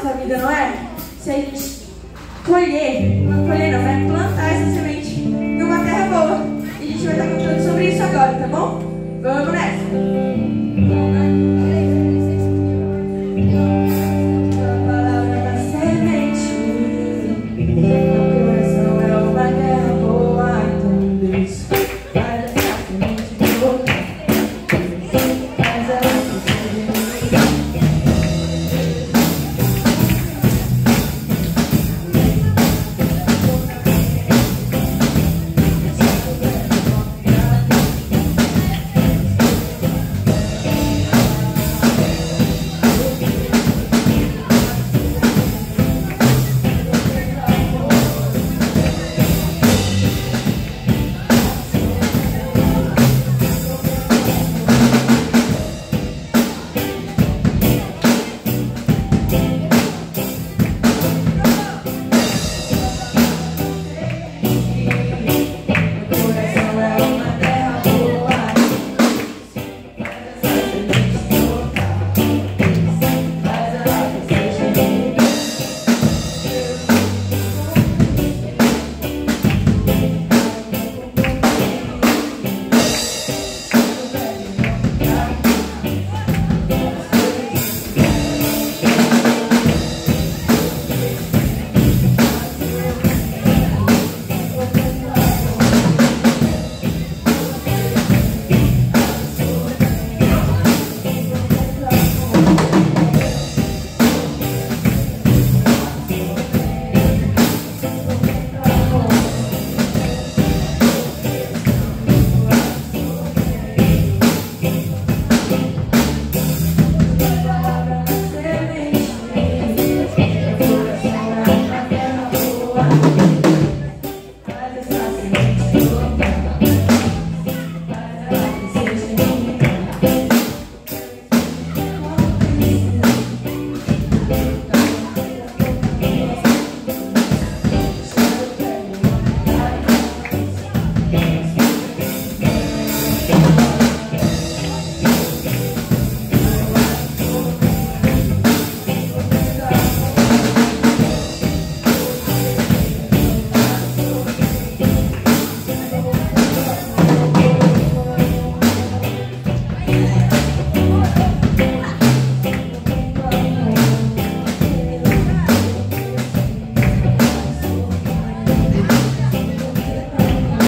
Essa vida, não é? Se a gente colher não, né? Plantar essa semente numa terra boa. E a gente vai estar contando sobre isso agora, tá bom? Vamos nessa!